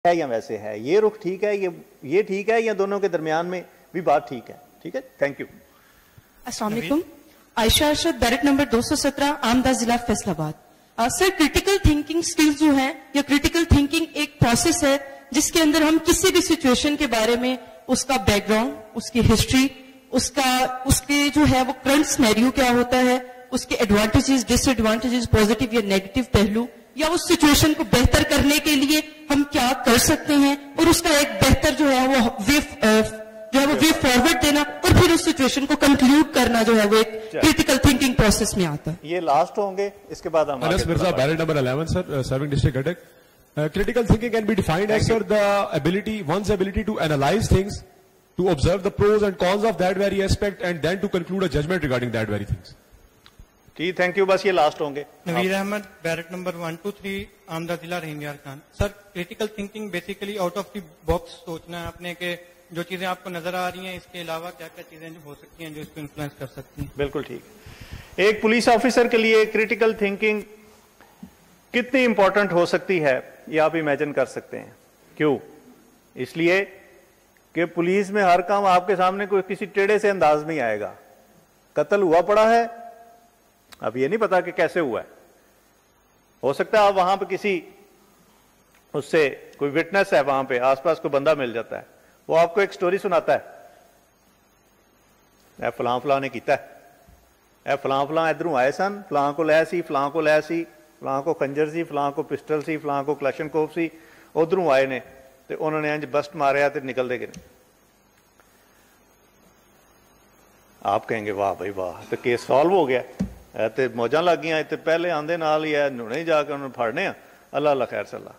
ہے یا ویسے ہے, یہ رخ ٹھیک ہے, یہ ٹھیک ہے, یا دونوں کے درمیان میں بھی بات ٹھیک ہے. ٹھیک ہے, تھینک یو. السلام علیکم. عائشہ ارشد, بیرک نمبر 217, آمدہ ضلع فیصل آباد. سر, کریٹیکل تھنکنگ سکلز جو ہیں, یا کریٹیکل تھنکنگ ایک پروسیس ہے جس کے اندر ہم کسی بھی سچویشن کے بارے میں اس کا بیک گراؤنڈ, اس کی ہسٹری, اس کے جو ہے وہ کرنٹ سینیریو کیا ہوتا ہے, اس کے ایڈوانٹیجز, ڈس ایڈوانٹیجز, پازیٹیو یا نیگیٹو پہلو, یا اس سچویشن کو بہتر کرنے کے لیے ہم کیا کر سکتے ہیں, اور اس کا ایک بہتر جو ہے وہ وے فارورڈ دینا, اور پھر اس سچویشن کو کنکلوڈ کرنا جو ہے وہ ایک کریٹیکل تھنکنگ پروسیس میں آتا ہے. یہ لاسٹ ہوں گے, اس کے بعد ہم Anas Mirza, barrack number 11 sir, serving district گٹک. Critical thinking can be defined as, sir, one's ability to analyze things, to observe the pros and cons of that very aspect, and then to conclude a judgment regarding that very things. جی thank you. بس یہ last ہوں گے. Naveer Ahmad, barrack number 123, آمدہ ضلع Rahim Yar Khan. Sir, critical thinking basically out of the box سوچنا ہے اپنے, کہ جو چیزیں آپ کو نظر آ رہی ہیں اس کے علاوہ کیا کیا چیزیں ہو سکتی ہیں جو اس کو انفلوئنس کر سکتی ہیں. بالکل ٹھیک. ایک پولیس آفیسر کے لیے کریٹیکل تھنکنگ کتنی امپورٹنٹ ہو سکتی ہے یہ آپ امیجن کر سکتے ہیں. کیوں؟ اس لیے کہ پولیس میں ہر کام آپ کے سامنے کوئی کسی ٹیڑھے سے انداز نہیں آئے گا. قتل ہوا پڑا ہے, اب یہ نہیں پتا کہ کیسے ہوا ہے. ہو سکتا ہے آپ وہاں پہ کسی اس سے کوئی وٹنس ہے, وہاں پہ آس پاس کوئی بندہ مل جاتا ہے, وہ آپ کو ایک سٹوری سناتا ہے, اے فلاں فلاں نے کیتا ہے, اے فلاں فلاں ادھروں آئے سن, فلاں کو لے سی, فلاں کو لے سی, فلاں کو خنجر سی, فلاں کو پسٹل سی, فلاں کو کلاشن کوف سی, ادھروں آئے نے تے انہوں نے انج بسٹ ماریا تے نکل دے گئے. آپ کہیں گے واہ بھائی واہ, تو کیس سالو ہو گیا, تے موجاں لگ گیا, تے پہلے آندے نال ہی ہے نونے جا کے انہوں نے پھاڑنے ہیں, اللہ اللہ خیر صلاح.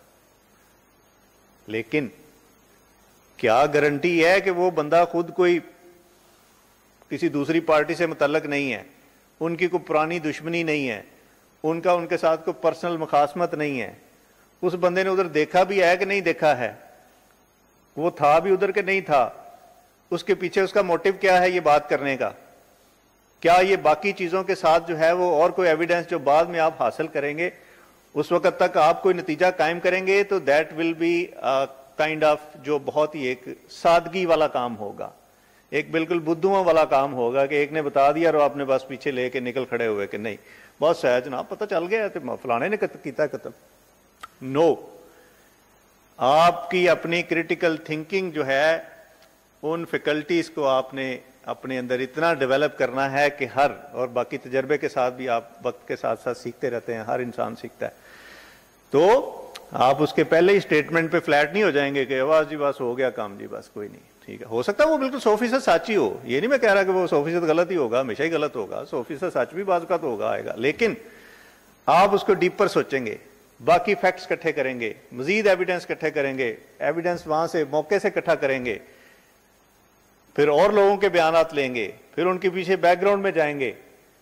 لیکن کیا گارنٹی ہے کہ وہ بندہ خود کوئی کسی دوسری پارٹی سے متعلق نہیں ہے, ان کی کوئی پرانی دشمنی نہیں ہے, ان کا ان کے ساتھ کوئی پرسنل مخاصمت نہیں ہے, اس بندے نے ادھر دیکھا بھی ہے کہ نہیں دیکھا ہے, وہ تھا بھی ادھر کہ نہیں تھا, اس کے پیچھے اس کا موٹو کیا ہے یہ بات کرنے کا, کیا یہ باقی چیزوں کے ساتھ جو ہے وہ اور کوئی ایویڈنس جو بعد میں آپ حاصل کریں گے اس وقت تک آپ کوئی نتیجہ قائم کریں گے, تو that will be kind of جو بہت ہی ایک سادگی والا کام ہوگا, ایک بالکل بدھواں والا کام ہوگا کہ ایک نے بتا دیا اور آپ نے بس پیچھے لے کے نکل کھڑے ہوئے کہ نہیں بس ہے جناب پتہ چل گیا تو فلانے نے کیتا قتل. نو, آپ کی اپنی کریٹیکل تھنکنگ جو ہے ان فیکلٹیز کو آپ نے اپنے اندر اتنا ڈیولپ کرنا ہے کہ اور باقی تجربے کے ساتھ بھی آپ وقت کے ساتھ ساتھ سیکھتے رہتے ہیں, ہر انسان سیکھتا ہے, تو آپ اس کے پہلے ہی اسٹیٹمنٹ پہ فلیٹ نہیں ہو جائیں گے کہ آواز جی بس ہو گیا کام, جی بس کوئی نہیں ٹھیک ہے. ہو سکتا ہے وہ بالکل 100% سچ ہی ہو, یہ نہیں میں کہہ رہا کہ وہ 100% غلط ہی ہوگا, ہمیشہ ہی غلط ہوگا, 100% سچ بھی بعض اوقات ہوگا آئے گا, لیکن آپ اس کو ڈیپر سوچیں گے, باقی فیکٹس اکٹھے کریں گے, مزید ایویڈنس اکٹھے کریں گے, ایویڈنس وہاں سے موقع سے اکٹھا کریں گے, پھر اور لوگوں کے بیانات لیں گے, پھر ان کے پیچھے بیک گراؤنڈ میں جائیں گے.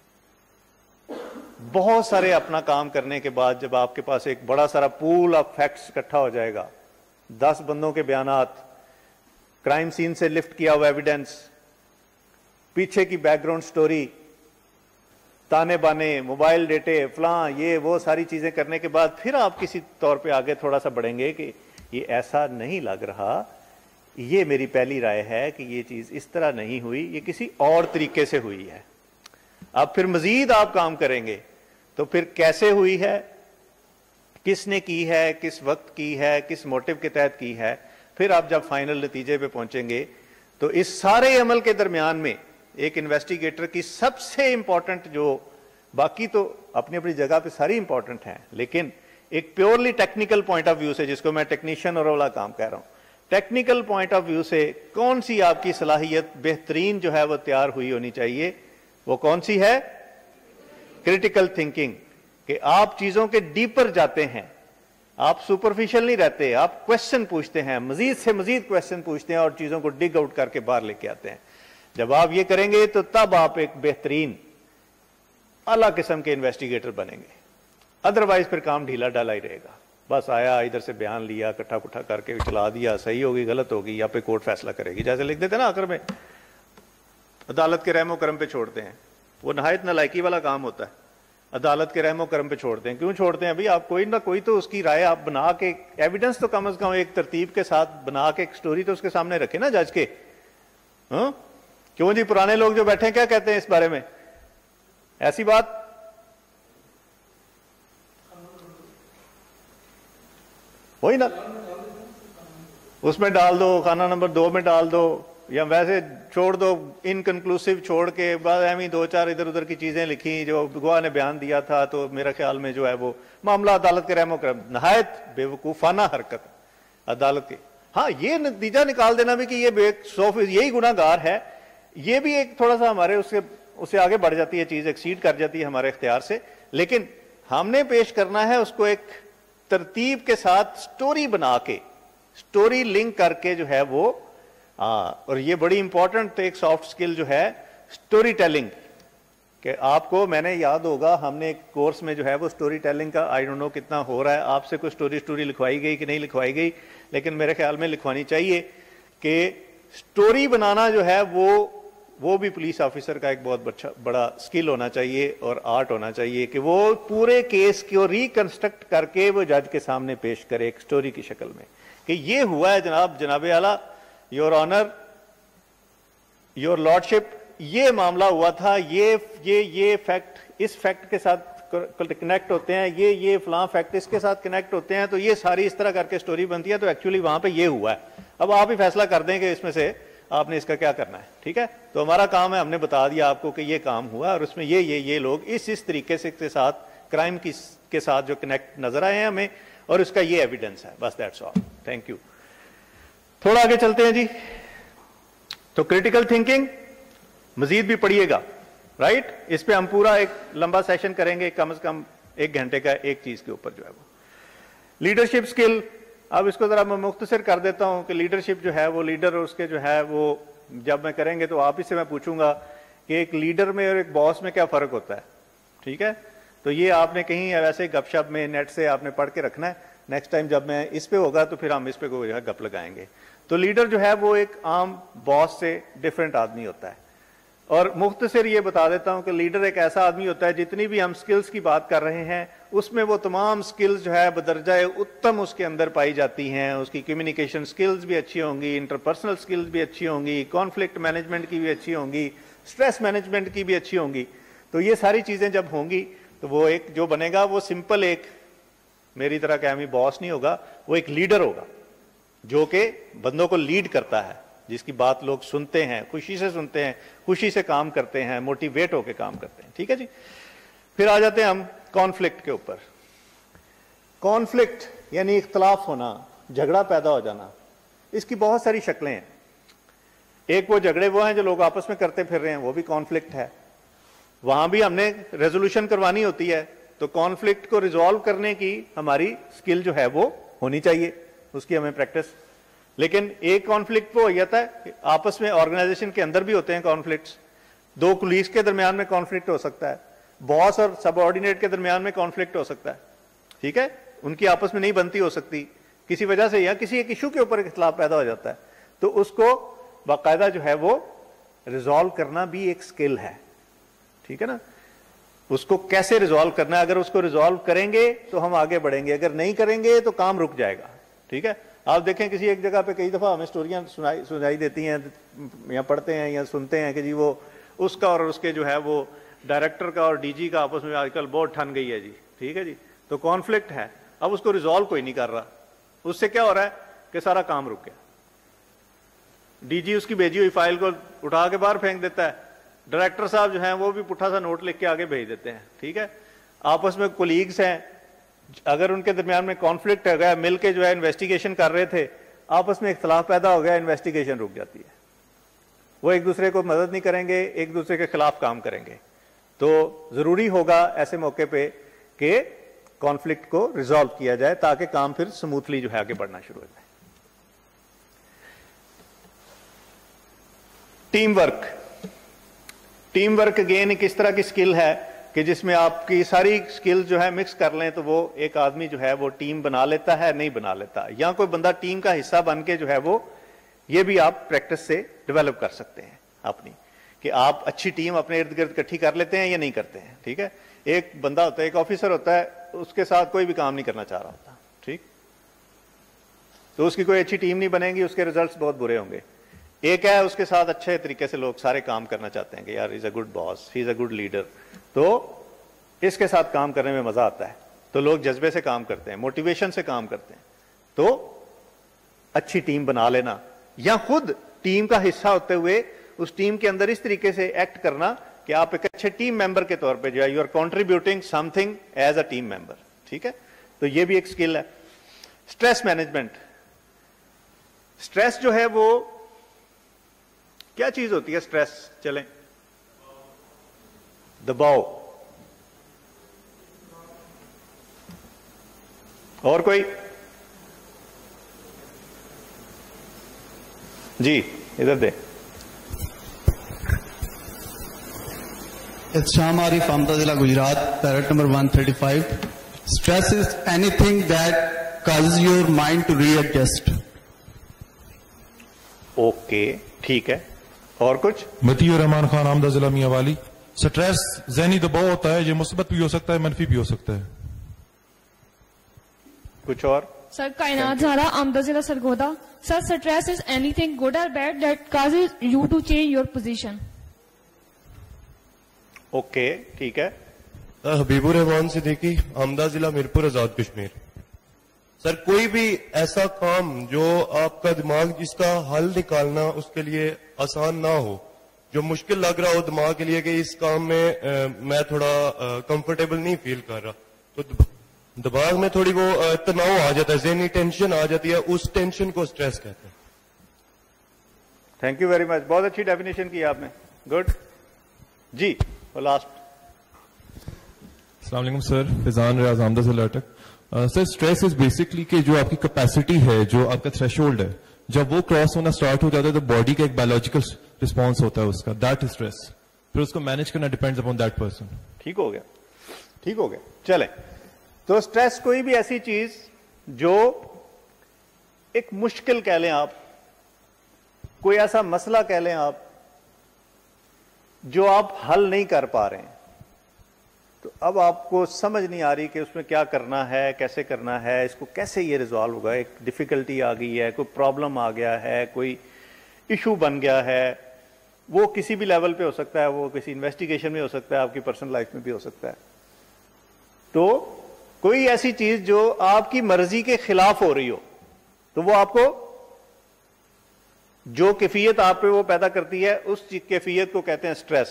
بہت سارے اپنا کام کرنے کے بعد جب آپ کے پاس ایک بڑا سارا پول آف فیکٹس اکٹھا ہو جائے گا, 10 بندوں کے بیانات, کرائم سین سے لفٹ کیا ہوا ایویڈنس, پیچھے کی بیک گراؤنڈ سٹوری, تانے بانے, موبائل ڈیٹے, فلاں یہ وہ ساری چیزیں کرنے کے بعد پھر آپ کسی طور پہ آگے تھوڑا سا بڑھیں گے کہ یہ ایسا نہیں لگ رہا, یہ میری پہلی رائے ہے کہ یہ چیز اس طرح نہیں ہوئی, یہ کسی اور طریقے سے ہوئی ہے. اب پھر مزید آپ کام کریں گے تو پھر کیسے ہوئی ہے, کس نے کی ہے, کس وقت کی ہے, کس موٹو کے تحت کی ہے, پھر آپ جب فائنل نتیجے پہ پہنچیں گے تو اس سارے عمل کے درمیان میں ایک انویسٹیگیٹر کی سب سے امپورٹنٹ, جو باقی تو اپنی اپنی جگہ پہ ساری امپورٹنٹ ہیں, لیکن ایک purely technical point of view سے, جس کو میں ٹیکنیشین اور والا کام کہہ رہا ہوں, ٹیکنیکل پوائنٹ آف ویو سے کون سی آپ کی صلاحیت بہترین جو ہے وہ تیار ہوئی ہونی چاہیے, وہ کون سی ہے؟ کریٹیکل تھنکنگ, کہ آپ چیزوں کے ڈیپر جاتے ہیں, آپ سپرفیشل نہیں رہتے, آپ کوشچن پوچھتے ہیں, مزید سے مزید کوشچن پوچھتے ہیں اور چیزوں کو ڈگ آؤٹ کر کے باہر لے کے آتے ہیں. جب آپ یہ کریں گے تو تب آپ ایک بہترین اعلیٰ قسم کے انویسٹیگیٹر بنیں گے, ادروائز پھر کام ڈھیلا ڈالا ہی رہے گا. بس آیا ادھر سے بیان لیا, کٹھا پٹھا کر کے چلا دیا, صحیح ہوگی غلط ہوگی, یا پہ کورٹ فیصلہ کرے گی, جیسے لکھ دیتے نا آخر میں, عدالت کے رحم و کرم پہ چھوڑتے ہیں. وہ نہایت نالائکی والا کام ہوتا ہے. अदालत के रहमो करम पे छोड़ते हैं। क्यों छोड़ते हैं? अभी आप कोई ना कोई तो उसकी राय आप बना के, एविडेंस तो कम से कम एक तरतीब के साथ बना के एक स्टोरी तो उसके सामने रखे ना जज के। हाँ क्यों जी, पुराने लोग जो बैठे हैं क्या कहते हैं इस बारे में? ऐसी बात वही ना, उसमें डाल दो, खाना नंबर 2 में डाल दो, या वैसे छोड़ दो, इनकंक्लूसिव छोड़ के बाद एम ही 2-4 इधर उधर की चीजें लिखी जो गवाह ने बयान दिया था। तो मेरा ख्याल में जो है वो मामला अदालत के रहमो करम, नहायत बेवकूफाना हरकत अदालत की। हाँ ये नतीजा निकाल देना भी कि ये यही गुनाहगार है, ये भी एक थोड़ा सा हमारे उससे आगे बढ़ जाती है, चीज एक्सीड कर जाती है हमारे इख्तियार से। लेकिन हमने पेश करना है उसको एक तरतीब के साथ, स्टोरी बना के, स्टोरी लिंक करके जो है वो। और ये बड़ी इंपॉर्टेंट एक सॉफ्ट स्किल जो है स्टोरी टेलिंग, कि आपको, मैंने याद होगा हमने एक कोर्स में जो है वो स्टोरी टेलिंग का, आई डोंट नो कितना हो रहा है, आपसे कोई स्टोरी लिखवाई गई कि नहीं लिखवाई गई, लेकिन मेरे ख्याल में लिखवानी चाहिए कि स्टोरी बनाना जो है वो भी पुलिस ऑफिसर का एक बहुत बड़ा स्किल होना चाहिए और आर्ट होना चाहिए, कि वो पूरे केस को रिकंस्ट्रक्ट करके वो जज के सामने पेश करे एक स्टोरी की शक्ल में, कि ये हुआ है जनाब आला, योर ऑनर, योर लॉर्डशिप, ये मामला हुआ था, ये फैक्ट इस फैक्ट के साथ कनेक्ट होते हैं, ये फलां फैक्ट इसके साथ कनेक्ट होते हैं, तो ये सारी इस तरह करके स्टोरी बनती है, तो एक्चुअली वहां पे ये हुआ है। अब आप ही फैसला कर दें कि इसमें से आपने इसका क्या करना है। ठीक है, तो हमारा काम है, हमने बता दिया आपको कि ये काम हुआ और उसमें ये लोग इस तरीके से के साथ क्राइम के साथ जो कनेक्ट नजर आए हैं हमें, और उसका ये एविडेंस है, बस दैट्स ऑल। Thank you. थोड़ा आगे चलते हैं जी। तो क्रिटिकल थिंकिंग मजीद भी पढ़िएगा, राइट? इस पे हम पूरा एक लंबा सेशन करेंगे, कम से कम 1 घंटे का, एक चीज के ऊपर जो है वो। लीडरशिप स्किल, अब इसको जरा मैं मुख्तसर कर देता हूं कि लीडरशिप जो है वो, लीडर और उसके जो है वो, जब मैं करेंगे तो आप ही से मैं पूछूंगा कि एक लीडर में और एक बॉस में क्या फर्क होता है। ठीक है, तो ये आपने कहीं वैसे गपशप में नेट से आपने पढ़ के रखना है। नेक्स्ट टाइम जब मैं इस पे होगा तो फिर हम इस पे को जो है गप लगाएंगे। तो लीडर जो है वो एक आम बॉस से डिफरेंट आदमी होता है। और मुख्तसर ये बता देता हूं कि लीडर एक ऐसा आदमी होता है, जितनी भी हम स्किल्स की बात कर रहे हैं उसमें वो तमाम स्किल्स जो है बदरजाए उत्तम उसके अंदर पाई जाती हैं। उसकी कम्युनिकेशन स्किल्स भी अच्छी होंगी, इंटरपर्सनल स्किल्स भी अच्छी होंगी, कॉन्फ्लिक्ट मैनेजमेंट की भी अच्छी होंगी, स्ट्रेस मैनेजमेंट की भी अच्छी होंगी। तो ये सारी चीजें जब होंगी तो वो एक जो बनेगा वो सिंपल एक मेरी तरह का बॉस नहीं होगा, वो एक लीडर होगा जो कि बंदों को लीड करता है, जिसकी बात लोग सुनते हैं, खुशी से सुनते हैं, खुशी से काम करते हैं, मोटिवेट होकर काम करते हैं। ठीक है जी। फिर आ जाते हैं हम कॉन्फ्लिक्ट के ऊपर। कॉन्फ्लिक्ट यानी इख्तलाफ होना, झगड़ा पैदा हो जाना। इसकी बहुत सारी शक्लें हैं। एक वो झगड़े वो हैं जो लोग आपस में करते फिर रहे हैं, वो भी कॉन्फ्लिक्ट है। वहां भी हमने रेजोल्यूशन करवानी होती है, तो कॉन्फ्लिक्ट को रिजॉल्व करने की हमारी स्किल जो है वो होनी चाहिए, उसकी हमें प्रैक्टिस। लेकिन एक कॉन्फ्लिक्ट वो हो जाता है आपस में, ऑर्गेनाइजेशन के अंदर भी होते हैं कॉन्फ्लिक्ट्स। 2 कुलीग्स के दरमियान में कॉन्फ्लिक्ट हो सकता है, बॉस और सबऑर्डिनेट के दरमियान में कॉन्फ्लिक्ट हो सकता है। ठीक है, उनकी आपस में नहीं बनती हो सकती किसी वजह से, या किसी एक इशू के ऊपर इख्तिलाफ पैदा हो जाता है, तो उसको बाकायदा जो है वो रिजॉल्व करना भी एक स्किल है। ठीक है ना, उसको कैसे रिजॉल्व करना है, अगर उसको रिजॉल्व करेंगे तो हम आगे बढ़ेंगे, अगर नहीं करेंगे तो काम रुक जाएगा। ठीक है, आप देखें किसी एक जगह पे कई दफा हमें स्टोरियां सुनाई देती हैं, या पढ़ते हैं या सुनते हैं कि जी वो उसका और उसके जो है वो डायरेक्टर का और डीजी का आपस में आजकल बहुत ठन गई है जी। ठीक है जी, तो कॉन्फ्लिक्ट है, अब उसको रिजॉल्व कोई नहीं कर रहा, उससे क्या हो रहा है कि सारा काम रुक गया। डीजी उसकी भेजी हुई फाइल को उठा के बाहर फेंक देता है, डायरेक्टर साहब जो हैं वो भी पुट्ठा सा नोट लिख के आगे भेज देते हैं। ठीक है, आपस में कोलीग्स हैं, अगर उनके दरमियान में कॉन्फ्लिक्ट हो गया, मिल के जो है इन्वेस्टिगेशन कर रहे थे, आपस में इख्तलाफ पैदा हो गया, इन्वेस्टिगेशन रुक जाती है, वो एक दूसरे को मदद नहीं करेंगे, एक दूसरे के खिलाफ काम करेंगे। तो जरूरी होगा ऐसे मौके पे कि कॉन्फ्लिक्ट को रिजॉल्व किया जाए, ताकि काम फिर स्मूथली जो है आगे बढ़ना शुरू हो जाए। टीम वर्क अगेन एक इस तरह की स्किल है कि जिसमें आपकी सारी स्किल जो है मिक्स कर लें तो वो एक आदमी जो है वो टीम बना लेता है, नहीं बना लेता, या कोई बंदा टीम का हिस्सा बन के जो है वो, ये भी आप प्रैक्टिस से डेवलप कर सकते हैं अपनी, कि आप अच्छी टीम अपने इर्द गिर्द इकट्ठी कर लेते हैं या नहीं करते हैं। ठीक है, ایک بندہ ہوتا ہے, ایک آفیسر ہوتا ہے, اس کے ساتھ کوئی بھی کام نہیں کرنا چاہ رہا ہوتا, ٹھیک, تو اس کی کوئی اچھی ٹیم نہیں بنے گی, اس کے ریزلٹس بہت برے ہوں گے. ایک ہے اس کے ساتھ اچھے طریقے سے لوگ سارے کام کرنا چاہتے ہیں کہ یار is a good boss, he is a good leader, تو اس کے ساتھ کام کرنے میں مزہ آتا ہے, تو لوگ جذبے سے کام کرتے ہیں, موٹیویشن سے کام کرتے ہیں. تو اچھی ٹیم بنا لینا, یا خود ٹیم کا حصہ ہوتے ہوئے اس ٹیم کے اندر اس طریقے سے ایکٹ کرنا کہ آپ ایک اچھے ٹیم ممبر کے طور پہ جو ہے you are contributing something as a team member, ٹھیک ہے, تو یہ بھی ایک اسکل ہے. اسٹریس مینجمنٹ, اسٹریس جو ہے وہ کیا چیز ہوتی ہے؟ اسٹریس, چلیں, دباؤ. اور کوئی؟ جی ادھر دے. شام عارف, آمدہ ضلع گجرات, پیرٹ number 135. Stress is anything that causes your mind to readjust. Okay, ٹھیک ہے, اور کچھ؟ متی الرحمان خان, آمدہ ضلع میاں والی. سٹریس ذہنی دباؤ ہوتا ہے, یہ مثبت بھی ہو سکتا ہے, منفی بھی ہو سکتا ہے. کچھ اور؟ سر کائنات زہرا, آمدہ ضلع Sargodha. Sir stress is anything good اور bad that causes you to change your position. Okay, ٹھیک ہے. حبیب الرحمان صدیقی, آمدہ ضلع میرپور آزاد کشمیر. سر کوئی بھی ایسا کام جو آپ کا دماغ جس کا حل نکالنا اس کے لیے آسان نہ ہو, جو مشکل لگ رہا ہو دماغ کے لیے کہ اس کام میں تھوڑا کمفرٹیبل نہیں فیل کر رہا, تو دماغ میں تھوڑی وہ تناؤ آ جاتا ہے, ذہنی ٹینشن آ جاتی ہے, اس ٹینشن کو سٹریس کہتے ہیں. تھینک یو ویری مچ, بہت اچھی ڈیفینیشن کی آپ نے, گڈ. جی لاسٹ. السلام علیکم سر, فیضان ریاض, آمدہ ضلع اٹک. سر اسٹریس از بیسکلی کہ جو آپ کی کیپیسٹی ہے, جو آپ کا تھریش ہولڈ ہے, جب وہ کراس ہونا اسٹارٹ ہو جاتا ہے تو باڈی کا ایک بایولوجیکل رسپانس ہوتا ہے اس کا, دیٹ از اسٹریس. پھر اس کو مینج کرنا ڈیپینڈز اپون دیٹ پرسن. ٹھیک ہو گیا, ٹھیک ہو گیا, چلیں. تو اسٹریس کوئی بھی ایسی چیز جو ایک مشکل کہہ لیں آپ, کوئی ایسا مسئلہ کہہ لیں آپ جو آپ حل نہیں کر پا رہے ہیں, تو اب آپ کو سمجھ نہیں آ رہی کہ اس میں کیا کرنا ہے, کیسے کرنا ہے, اس کو کیسے یہ ریزالو ہوگا. ایک ڈیفیکلٹی آ گئی ہے, کوئی پرابلم آ گیا ہے, کوئی ایشو بن گیا ہے, وہ کسی بھی لیول پہ ہو سکتا ہے, وہ کسی انویسٹیگیشن میں ہو سکتا ہے, آپ کی پرسنل لائف میں بھی ہو سکتا ہے. تو کوئی ایسی چیز جو آپ کی مرضی کے خلاف ہو رہی ہو, تو وہ آپ کو جو کیفیت آپ پہ وہ پیدا کرتی ہے, اس کیفیت کو کہتے ہیں سٹریس.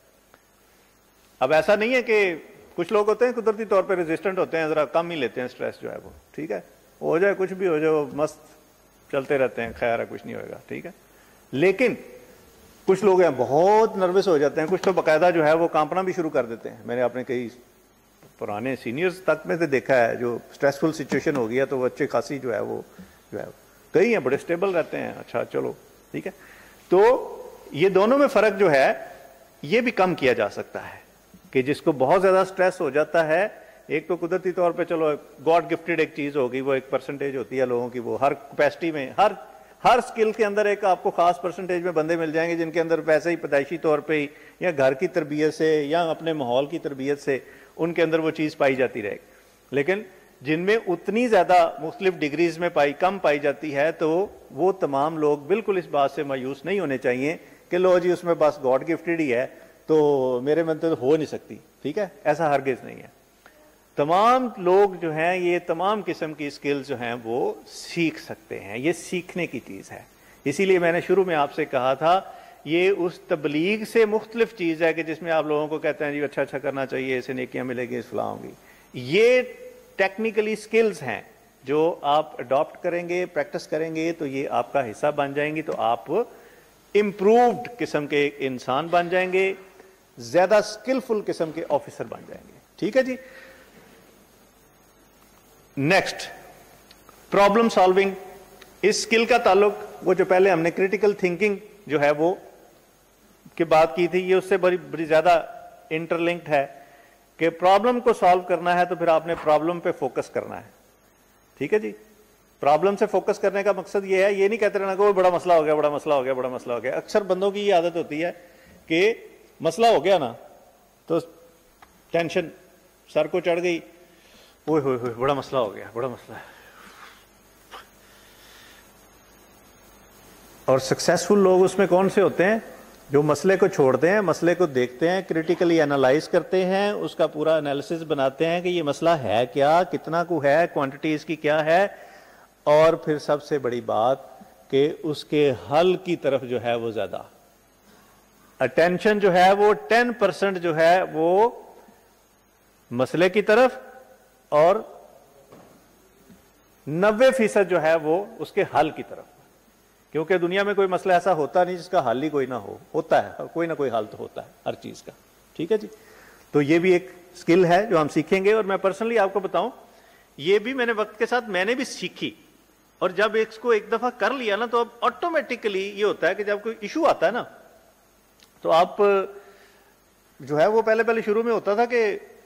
اب ایسا نہیں ہے کہ کچھ لوگ ہوتے ہیں قدرتی طور پہ ریزسٹنٹ ہوتے ہیں, ذرا کم ہی لیتے ہیں سٹریس جو ہے وہ, ٹھیک ہے, ہو جائے کچھ بھی ہو جائے, وہ مست چلتے رہتے ہیں, خیر ہے کچھ نہیں ہوئے گا, ٹھیک ہے. لیکن کچھ لوگ ہیں بہت نروس ہو جاتے ہیں, کچھ تو باقاعدہ جو ہے وہ کانپنا بھی شروع کر دیتے ہیں. میں نے اپنے کئی پرانے سینئرز تک میں سے دیکھا ہے, جو اسٹریسفل سچویشن ہو گیا تو وہ اچھی خاصی جو ہے وہ کئی ہیں بڑے اسٹیبل رہتے ہیں. اچھا چلو ٹھیک ہے. تو یہ دونوں میں فرق جو ہے یہ بھی کم کیا جا سکتا ہے کہ جس کو بہت زیادہ سٹریس ہو جاتا ہے, ایک تو قدرتی طور پہ چلو گاڈ گفٹڈ ایک چیز ہوگی, وہ ایک پرسنٹیج ہوتی ہے لوگوں کی, وہ ہر کیپیسٹی میں ہر سکل کے اندر ایک آپ کو خاص پرسنٹیج میں بندے مل جائیں گے جن کے اندر ویسے ہی پیدائشی طور پہ ہی یا گھر کی تربیت سے یا اپنے ماحول کی تربیت سے ان کے اندر وہ چیز پائی جاتی رہے گی. لیکن جن میں اتنی زیادہ مختلف ڈگریز میں کم پائی جاتی ہے, تو وہ تمام لوگ بالکل اس بات سے مایوس نہیں ہونے چاہیے کہ لو جی اس میں بس گاڈ گفٹڈ ہی ہے تو میرے من تو ہو نہیں سکتی, ٹھیک ہے, ایسا ہرگز نہیں ہے. تمام لوگ جو ہیں یہ تمام قسم کی اسکل جو ہیں وہ سیکھ سکتے ہیں, یہ سیکھنے کی چیز ہے. اسی لیے میں نے شروع میں آپ سے کہا تھا یہ اس تبلیغ سے مختلف چیز ہے کہ جس میں آپ لوگوں کو کہتے ہیں جی اچھا اچھا کرنا چاہیے, اسے نیکیاں ملے گی, فلاں ہوں گی. یہ ٹیکنیکلی اسکلز ہیں جو آپ اڈاپٹ کریں گے, پریکٹس کریں گے تو یہ آپ کا حصہ بن جائیں گی, تو آپ امپرووڈ قسم کے ایک انسان بن جائیں گے, زیادہ اسکلفل قسم کے آفیسر بن جائیں گے. ٹھیک ہے جی. Next, problem solving. اس اسکل کا تعلق وہ جو پہلے ہم نے کریٹیکل تھنکنگ جو ہے وہ کی بات کی تھی, یہ اس سے بڑی زیادہ انٹر لنکڈ ہے کہ پرابلم کو سالو کرنا ہے تو پھر آپ نے پرابلم پہ فوکس کرنا ہے. ٹھیک ہے جی. پرابلم سے فوکس کرنے کا مقصد یہ ہے, یہ نہیں کہتے رہنا کہ وہ بڑا مسئلہ ہو گیا, بڑا مسئلہ ہو گیا, بڑا مسئلہ ہو گیا. اکثر بندوں کی یہ عادت ہوتی ہے کہ مسئلہ ہو گیا نا تو टेंशन सर को चढ़ गई, ओए होए होए बड़ा मसला हो गया, बड़ा मसला है। और सक्सेसफुल लोग उसमें कौन से होते हैं? जो मसले को छोड़ते हैं, मसले को देखते हैं, क्रिटिकली एनालाइज करते हैं, उसका पूरा एनालिसिस बनाते हैं कि ये मसला है क्या, कितना को है, क्वांटिटी इसकी क्या है, और फिर सबसे बड़ी बात कि उसके हल की तरफ जो है वो ज्यादा अटेंशन जो है वो 10% जो है वो मसले की तरफ और 90% जो है वो उसके हल की तरफ। क्योंकि दुनिया में कोई मसला ऐसा होता नहीं जिसका हल ही कोई ना हो, होता है, कोई ना कोई हल तो होता है हर चीज का। ठीक है जी, तो ये भी एक स्किल है जो हम सीखेंगे। और मैं पर्सनली आपको बताऊं, ये भी मैंने वक्त के साथ मैंने भी सीखी, और जब इसको एक दफा कर लिया ना तो अब ऑटोमेटिकली ये होता है कि जब कोई इशू आता है ना तो आप जो है वो पहले शुरू में होता था कि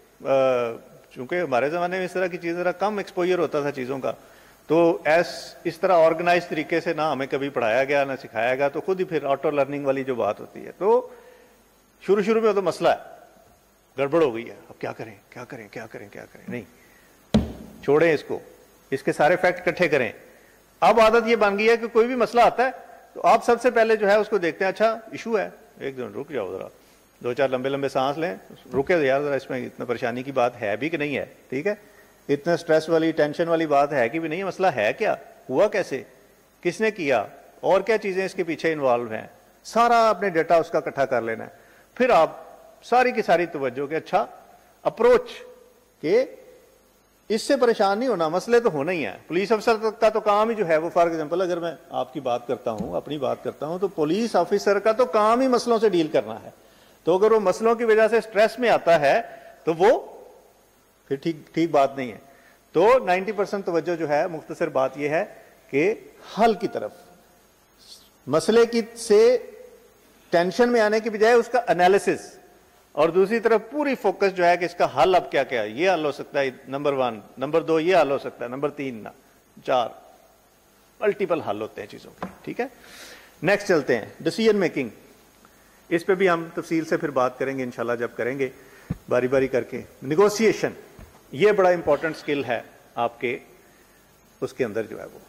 चूंकि हमारे जमाने में इस तरह की चीजें जरा कम एक्सपोजर होता था चीजों का, तो इस तरह ऑर्गेनाइज तरीके से ना हमें कभी पढ़ाया गया ना सिखाया गया, तो खुद ही फिर ऑटो लर्निंग वाली जो बात होती है, तो शुरू में तो मसला है, गड़बड़ हो गई है, अब क्या करें क्या करें क्या करें क्या करें, नहीं छोड़ें इसको, इसके सारे फैक्ट इकट्ठे करें। अब आदत ये बन गई है कि कोई भी मसला आता है तो आप सबसे पहले जो है उसको देखते हैं, अच्छा इशू है, एक दिन रुक जाओ जरा, 2-4 लंबे सांस लें, रुके यार जरा, इसमें इतना परेशानी की बात है भी कि नहीं है, ठीक है, इतना स्ट्रेस वाली टेंशन वाली बात है कि भी नहीं, मसला है क्या, हुआ कैसे, किसने किया, और क्या चीजें इसके पीछे इन्वॉल्व हैं, सारा अपने डेटा उसका इकट्ठा कर लेना है। फिर आप सारी की सारी तवज्जो के अच्छा अप्रोच के इससे परेशान नहीं होना, मसले तो होना ही है। पुलिस अफसर का तो काम ही जो है वो, फॉर एग्जांपल अगर मैं आपकी बात करता हूं, अपनी बात करता हूं, तो पुलिस ऑफिसर का तो काम ही मसलों से डील करना है। तो अगर वो मसलों की वजह से स्ट्रेस में आता है तो वो फिर ठीक बात नहीं है। तो 90% तवज्जो जो है, मुख्तसर बात यह है कि हल की तरफ, मसले की से टेंशन में आने की बजाय उसका एनालिसिस, और दूसरी तरफ पूरी फोकस जो है कि इसका हल अब क्या क्या है, ये हल हो सकता है नंबर 1, नंबर 2 ये हल हो सकता है, नंबर 3 ना 4, मल्टीपल हल होते हैं चीजों के। ठीक है, नेक्स्ट चलते हैं, डिसीजन मेकिंग। इस पे भी हम तफसील से फिर बात करेंगे इंशाल्लाह, जब करेंगे बारी बारी करके। निगोशिएशन, ये बड़ा इंपॉर्टेंट स्किल है आपके उसके अंदर जो है वो,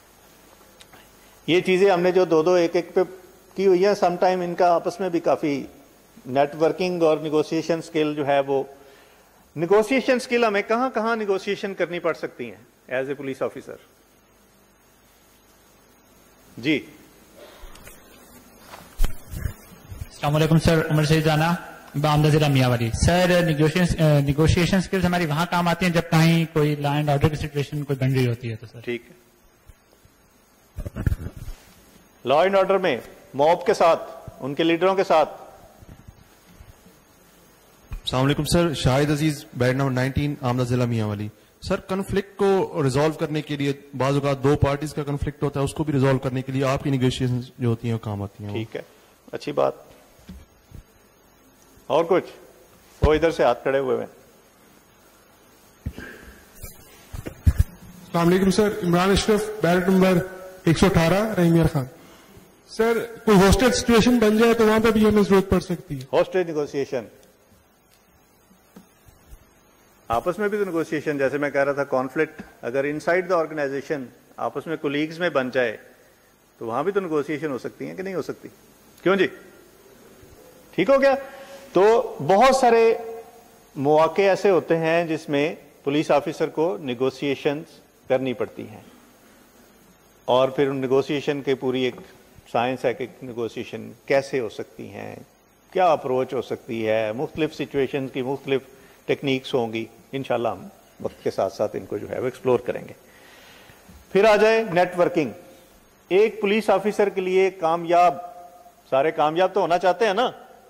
ये चीजें हमने जो दो एक पे की हुई है, समटाइम इनका आपस में भी काफी नेटवर्किंग और निगोशिएशन स्किल जो है वो, निगोशिएशन स्किल हमें कहां कहां निगोशिएशन करनी पड़ सकती है एज ए पुलिस ऑफिसर। जी अस्सलाम वालेकुम सर, उमर सईद राना, आमदा जिला मियांवाली। सर निगोशिएशन स्किल्स हमारी वहां काम आती हैं जब कहीं कोई लॉ एंड ऑर्डर की सिचुएशन कोई बन रही होती है तो सर। ठीक है, लॉ एंड ऑर्डर में मॉब के साथ, उनके लीडरों के साथ। अस्सलाम वालेकुम सर, शाहिद अजीज, बैड नंबर 19, आमदा जिला मियांवाली। सर, कन्फ्लिक्ट को रिजॉल्व करने के लिए बाज़ औक़ात 2 पार्टीज का कन्फ्लिक्ट होता है, उसको भी रिजॉल्व करने के लिए आपकी निगोशिएशन जो होती हैं वो काम आती हैं। ठीक है, अच्छी बात। और कुछ? वो इधर से हाथ खड़े हुए हैं। अस्सलाम वालेकुम sir, Imran Ashraf, barrack number 118, Rahimyar Khan. Sir, कोई हॉस्टेज सिचुएशन बन जाए तो वहां पर भी हमें जरूरत पड़ सकती है। हॉस्टेज निगोशिएशन, आपस में भी तो निगोशिएशन, जैसे मैं कह रहा था कॉन्फ्लिक्ट अगर इनसाइड द ऑर्गेनाइजेशन आपस में कोलीग्स में बन जाए तो वहां भी तो निगोशिएशन हो सकती है कि नहीं हो सकती? क्यों जी, ठीक हो गया? तो बहुत सारे मौके ऐसे होते हैं जिसमें पुलिस ऑफिसर को निगोशिएशन करनी पड़ती हैं, और फिर उन निगोशिएशन के पूरी एक साइंस है कि निगोशिएशन कैसे हो सकती हैं, क्या अप्रोच हो सकती है, मुख्तलिफ सिचुएशन की मुख्तलिफ टेक्निक्स होंगी। इंशाल्लाह हम वक्त के साथ साथ इनको जो है वो एक्सप्लोर करेंगे। फिर आ जाए नेटवर्किंग। एक पुलिस ऑफिसर के लिए कामयाब, सारे कामयाब तो होना चाहते हैं ना,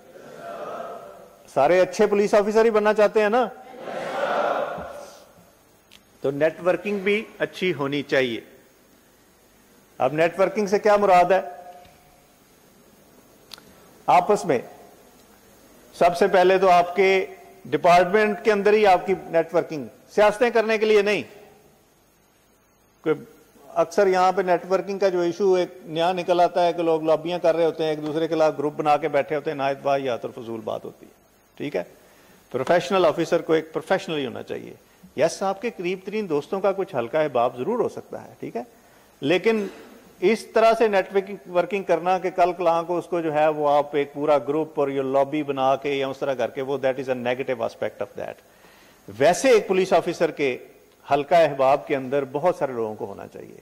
सारे अच्छे पुलिस ऑफिसर ही बनना चाहते हैं ना, तो नेटवर्किंग भी अच्छी होनी चाहिए। अब नेटवर्किंग से क्या मुराद है? आपस में सबसे पहले तो आपके डिपार्टमेंट के अंदर ही आपकी नेटवर्किंग, सियासतें करने के लिए नहीं। अक्सर यहां पे नेटवर्किंग का जो इशू एक नया निकल आता है कि लोग लॉबियां कर रहे होते हैं, एक दूसरे के खिलाफ ग्रुप बना के बैठे होते हैं, नायत वाहियात और फजूल बात होती है। ठीक है, प्रोफेशनल ऑफिसर को एक प्रोफेशनल ही होना चाहिए। यस, आपके करीब तरीन दोस्तों का कुछ हल्का हिबाब जरूर हो सकता है, ठीक है, लेकिन इस तरह से नेटवर्किंग करना कि कल कलां को उसको जो है वो आप एक पूरा ग्रुप और ये लॉबी बना के या उस तरह करके, वो that is a negative aspect of that. वैसे एक पुलिस ऑफिसर के हल्का अहबाब के अंदर बहुत सारे लोगों को होना चाहिए,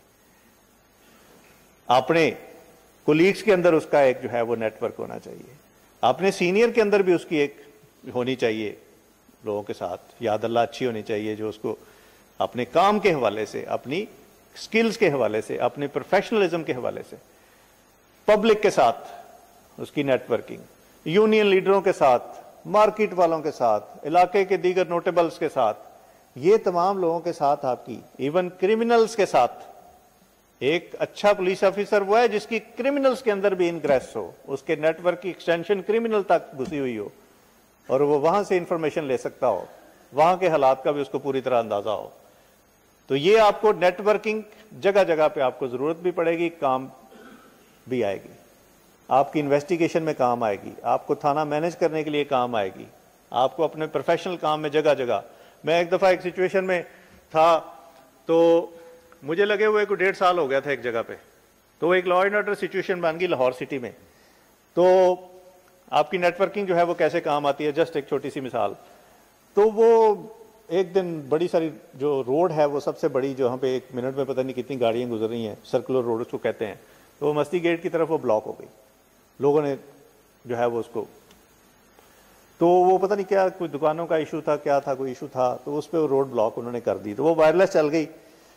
अपने कोलीग्स के अंदर उसका एक जो है वो नेटवर्क होना चाहिए, अपने सीनियर के अंदर भी उसकी एक होनी चाहिए, लोगों के साथ याद अल्लाह अच्छी होनी चाहिए, जो उसको अपने काम के हवाले से, अपनी स्किल्स के हवाले से, अपने प्रोफेशनलिज्म के हवाले से, पब्लिक के साथ उसकी नेटवर्किंग, यूनियन लीडरों के साथ, मार्केट वालों के साथ, इलाके के दीगर नोटेबल्स के साथ, ये तमाम लोगों के साथ आपकी, इवन क्रिमिनल्स के साथ। एक अच्छा पुलिस ऑफिसर वो है जिसकी क्रिमिनल्स के अंदर भी इनग्रेस हो, उसके नेटवर्क की एक्सटेंशन क्रिमिनल तक घुसी हुई हो और वो वहां से इंफॉर्मेशन ले सकता हो, वहां के हालात का भी उसको पूरी तरह अंदाजा हो। तो ये आपको नेटवर्किंग जगह जगह पे आपको जरूरत भी पड़ेगी, काम भी आएगी, आपकी इन्वेस्टिगेशन में काम आएगी, आपको थाना मैनेज करने के लिए काम आएगी, आपको अपने प्रोफेशनल काम में जगह जगह। मैं एक दफा एक सिचुएशन में था, तो मुझे लगे हुए को 1.5 साल हो गया था एक जगह पे, तो एक लॉ एंड ऑर्डर सिचुएशन बन गई लाहौर सिटी में। तो आपकी नेटवर्किंग जो है वो कैसे काम आती है, जस्ट एक छोटी सी मिसाल। तो वो एक दिन बड़ी सारी जो रोड है वो सबसे बड़ी, जो यहाँ पे 1 मिनट में पता नहीं कितनी गाड़ियां गुजर रही हैं, सर्कुलर रोड उसको कहते हैं, तो वो मस्ती गेट की तरफ वो ब्लॉक हो गई, लोगों ने जो है वो उसको, तो वो पता नहीं क्या कोई दुकानों का इशू था, क्या था, कोई इशू था, तो उस पर वो रोड ब्लॉक उन्होंने कर दी, तो वो वायरलेस चल गई।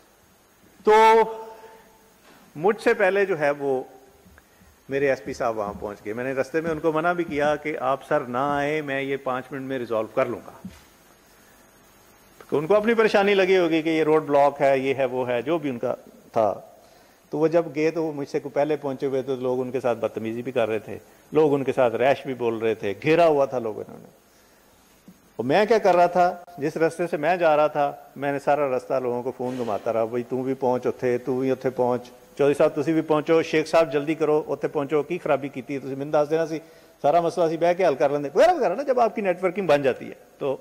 तो मुझसे पहले जो है वो मेरे एसपी साहब वहां पहुंच गए, मैंने रास्ते में उनको मना भी किया कि आप सर ना आए, मैं ये 5 मिनट में रिजॉल्व कर लूंगा। तो उनको अपनी परेशानी लगी होगी कि ये रोड ब्लॉक है, ये है, वो है, जो भी उनका था। तो वो जब गए तो वो मुझसे को पहले पहुंचे हुए, तो लोग उनके साथ बदतमीजी भी कर रहे थे, लोग उनके साथ रैश भी बोल रहे थे, घेरा हुआ था लोगों ने। और मैं क्या कर रहा था, जिस रास्ते से मैं जा रहा था, मैंने सारा रास्ता लोगों को फोन घुमाता रहा, भाई तू भी पहुंच उत्थे, तू भी उत्थे पहुंच, चौधरी साहब तुसी भी पहुंचो, शेख साहब जल्दी करो, उत्थे पहुंचो, की खराबी की तुसी मैनूं दस देना सी, सारा मसला सी बह के हल कर लेंदे वगैरह वगैरह ना। जब आपकी नेटवर्किंग बन जाती है तो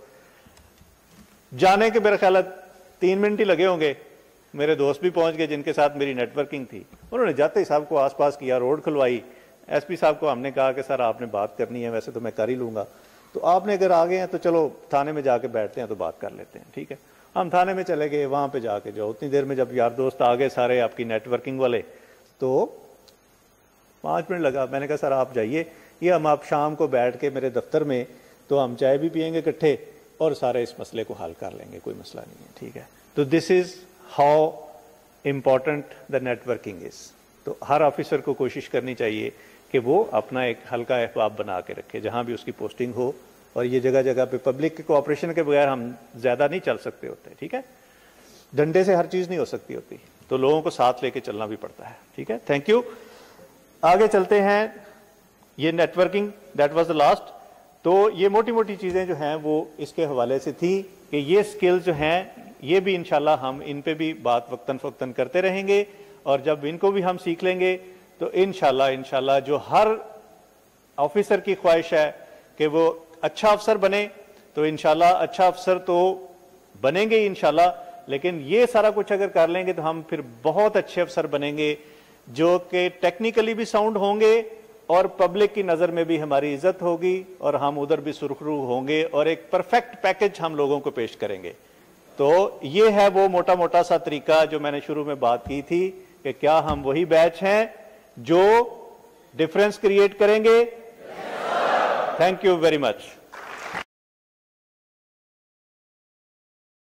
जाने के मेरे ख्याल 3 मिनट ही लगे होंगे, मेरे दोस्त भी पहुंच गए जिनके साथ मेरी नेटवर्किंग थी, उन्होंने जाते ही साहब को आसपास किया, रोड खुलवाई। एसपी साहब को हमने कहा कि सर आपने बात करनी है, वैसे तो मैं कर ही लूंगा, तो आपने अगर आ गए हैं तो चलो थाने में जाके बैठते हैं तो बात कर लेते हैं, ठीक है। हम थाने में चले गए, वहां पे जाके जो उतनी देर में जब यार दोस्त आ गए सारे आपकी नेटवर्किंग वाले, तो 5 मिनट लगा। मैंने कहा सर आप जाइए, ये हम आप शाम को बैठ के मेरे दफ्तर में, तो हम चाय भी पियेंगे इकट्ठे और सारे इस मसले को हल कर लेंगे, कोई मसला नहीं है, ठीक है। तो this is how important the networking is. तो हर ऑफिसर को कोशिश करनी चाहिए कि वो अपना एक हल्का अहबाब बना के रखे जहां भी उसकी पोस्टिंग हो, और ये जगह जगह पे पब्लिक के कोऑपरेशन के बगैर हम ज्यादा नहीं चल सकते होते, ठीक है। डंडे से हर चीज नहीं हो सकती होती, तो लोगों को साथ लेके चलना भी पड़ता है, ठीक है। Thank you. आगे चलते हैं, ये networking that was the last. तो ये मोटी मोटी चीजें जो हैं वो इसके हवाले से थी कि ये स्किल्स जो हैं ये भी इंशाल्लाह हम इन पे भी बात वक्तन फक्तन करते रहेंगे, और जब इनको भी हम सीख लेंगे तो इंशाल्लाह जो हर ऑफिसर की ख्वाहिश है कि वो अच्छा अफसर बने, तो इंशाल्लाह अच्छा अफसर तो बनेंगे इंशाल्लाह, लेकिन ये सारा कुछ अगर कर लेंगे तो हम फिर बहुत अच्छे अफसर बनेंगे, जो कि टेक्निकली भी साउंड होंगे और पब्लिक की नजर में भी हमारी इज्जत होगी, और हम उधर भी सुरखरू होंगे, और एक परफेक्ट पैकेज हम लोगों को पेश करेंगे। तो ये है वो मोटा मोटा सा तरीका जो मैंने शुरू में बात की थी कि क्या हम वही बैच हैं जो डिफरेंस क्रिएट करेंगे। Thank you very much.